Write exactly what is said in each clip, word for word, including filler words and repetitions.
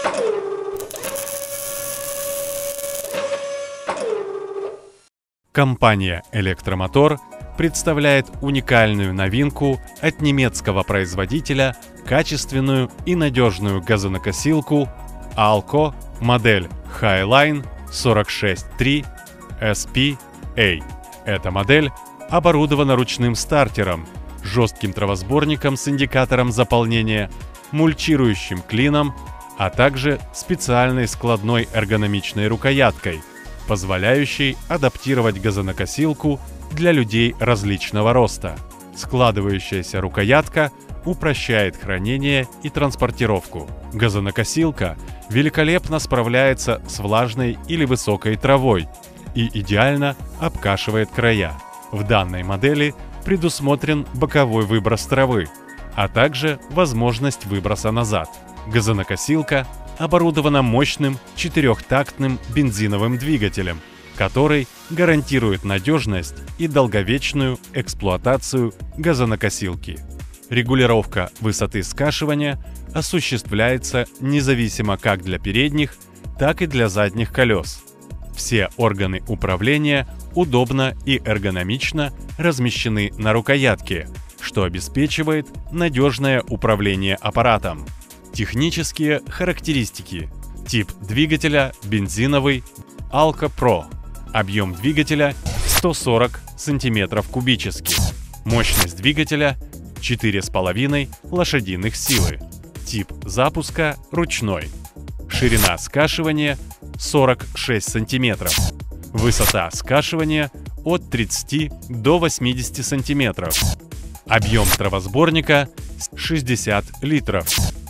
Компания «Электромотор» представляет уникальную новинку от немецкого производителя, качественную и надежную газонокосилку ALCO модель Highline сорок шесть три эс пи эй. Эта модель оборудована ручным стартером, жестким травосборником с индикатором заполнения, мульчирующим клином, а также специальной складной эргономичной рукояткой, позволяющей адаптировать газонокосилку для людей различного роста. Складывающаяся рукоятка упрощает хранение и транспортировку. Газонокосилка великолепно справляется с влажной или высокой травой и идеально обкашивает края. В данной модели предусмотрен боковой выброс травы, а также возможность выброса назад. Газонокосилка оборудована мощным четырехтактным бензиновым двигателем, который гарантирует надежность и долговечную эксплуатацию газонокосилки. Регулировка высоты скашивания осуществляется независимо как для передних, так и для задних колес. Все органы управления удобно и эргономично размещены на рукоятке, что обеспечивает надежное управление аппаратом. Технические характеристики. Тип двигателя бензиновый ALCO Pro. Объем двигателя сто сорок сантиметров кубических. Мощность двигателя четыре с половиной лошадиных силы. Тип запуска ручной. Ширина скашивания сорок шесть сантиметров. Высота скашивания от тридцати до восьмидесяти сантиметров. Объем травосборника шестьдесят литров.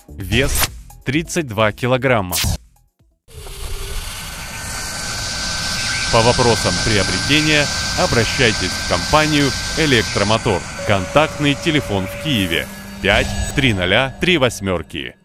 Вес тридцать два килограмма. По вопросам приобретения обращайтесь в компанию «Электромотор». Контактный телефон в Киеве пять три ноль три восемь.